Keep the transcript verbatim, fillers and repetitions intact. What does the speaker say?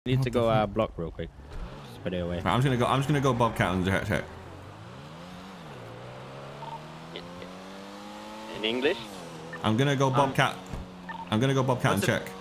Need what to go uh, block real quick. Just put it away. Right, I'm just gonna go. I'm just gonna go Bobcat and check. check. In English? I'm gonna go Bobcat. Um, I'm gonna go Bobcat and the, check.